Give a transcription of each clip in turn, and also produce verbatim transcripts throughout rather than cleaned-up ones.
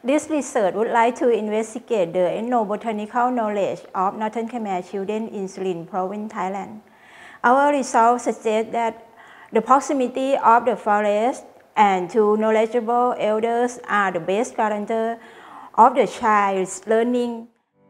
This research would like to investigate the ethnobotanical knowledge of Northern Khmer children in Surin Province, Thailand. Our results suggest that the proximity of the forest and to knowledgeable elders are the best guarantor of the child's learning.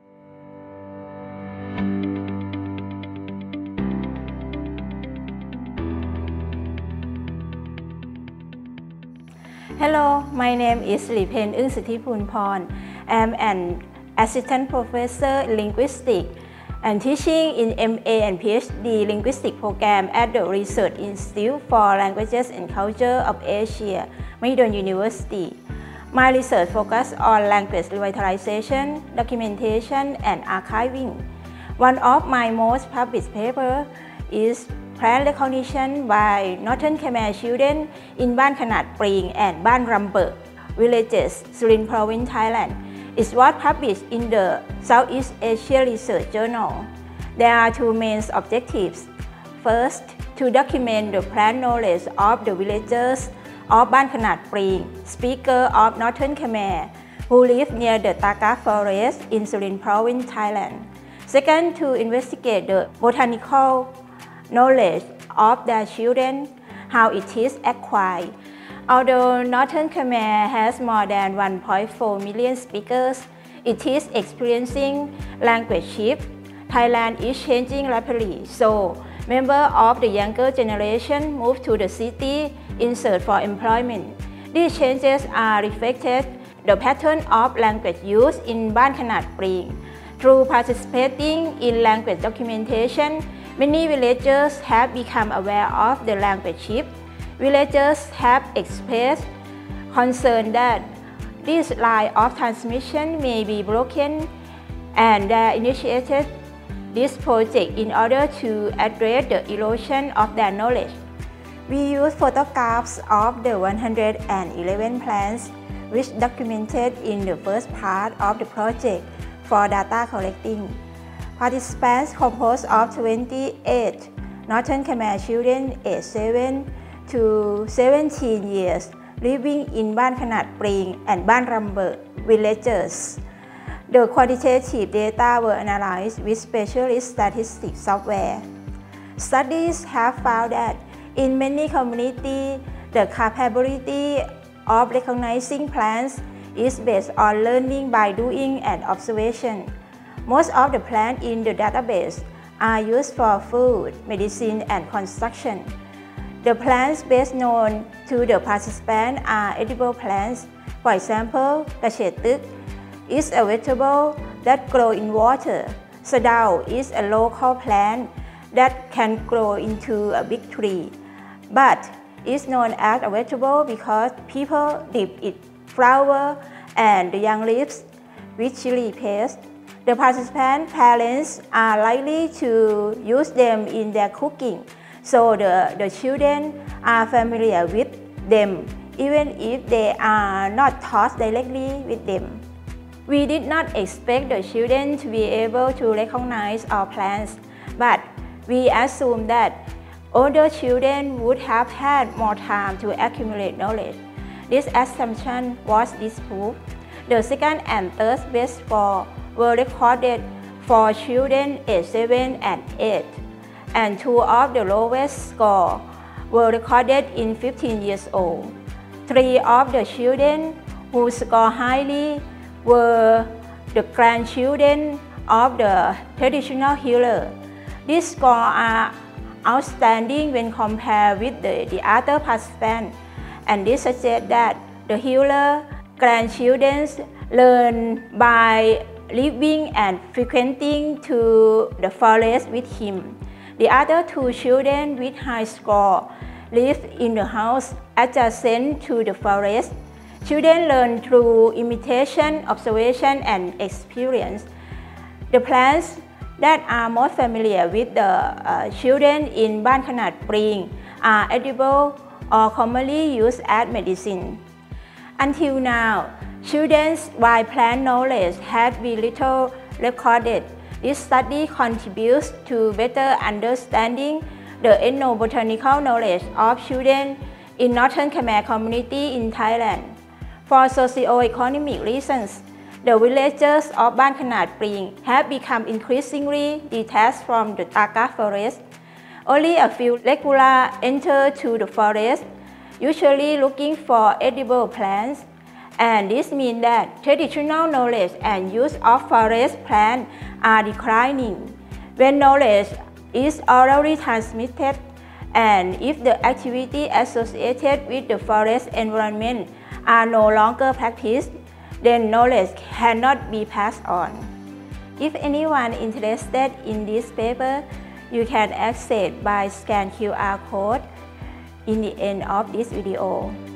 Hello, my name is Lipen Ungsithipunporn. I am an assistant professor in linguistics and teaching in M A and PhD linguistic program at the Research Institute for Languages and Culture of Asia, Mahidol University. My research focuses on language revitalization, documentation, and archiving. One of my most published papers is Plant recognition by Northern Khmer children in Ban Khanat Pring and Ban Rambur villages, Surin Province, Thailand. It was published in the Southeast Asia Research Journal. There are two main objectives. First, to document the plant knowledge of the villagers of Ban Khanat Pring, speakers of Northern Khmer, who live near the Taka forest in Surin Province, Thailand. Second, to investigate the botanical knowledge of their children, how it is acquired. Although Northern Khmer has more than one point four million speakers, it is experiencing language shift. Thailand is changing rapidly, so members of the younger generation move to the city in search for employment. These changes are reflected the pattern of language use in Ban Khanat Pring. Through participating in language documentation, many villagers have become aware of the language shift. Villagers have expressed concern that this line of transmission may be broken, and they initiated this project in order to address the erosion of their knowledge. We use photographs of the one hundred eleven plants, which documented in the first part of the project for data collecting. Participants composed of twenty-eight Northern Khmer children aged seven to seventeen years living in Ban Khanat Pring and Ban Rambur villages. The quantitative data were analyzed with specialist statistics software. Studies have found that in many communities, the capability of recognizing plants is based on learning by doing and observation. Most of the plants in the database are used for food, medicine, and construction. The plants best known to the participants are edible plants. For example, Kachetuk is a vegetable that grows in water. Sadao is a local plant that can grow into a big tree, but is known as a vegetable because people dip its flower and the young leaves with chili paste. The participant parents are likely to use them in their cooking, so the, the children are familiar with them, even if they are not taught directly with them. We did not expect the children to be able to recognize our plants, but we assumed that older children would have had more time to accumulate knowledge. This assumption was disproved. The second and third best score were recorded for children aged seven and eight, and two of the lowest scores were recorded in fifteen years old. Three of the children who scored highly were the grandchildren of the traditional healer. These scores are outstanding when compared with the, the other participants, and this suggests that the healer grandchildren learn by living and frequenting to the forest with him. The other two children with high score live in the house adjacent to the forest. Children learn through imitation, observation, and experience. The plants that are most familiar with the uh, children in Ban Khanat Pring are edible or commonly used as medicine. Until now, children's wild plant knowledge has been little recorded. This study contributes to better understanding the ethnobotanical knowledge of children in Northern Khmer community in Thailand. For socio-economic reasons, the villagers of Ban Khanat Pring have become increasingly detached from the Taka forest. Only a few regular enter to the forest, usually looking for edible plants, and this means that traditional knowledge and use of forest plants are declining. When knowledge is orally transmitted, and if the activity associated with the forest environment are no longer practiced, then knowledge cannot be passed on. If anyone interested in this paper, you can access by scan Q R code in the end of this video.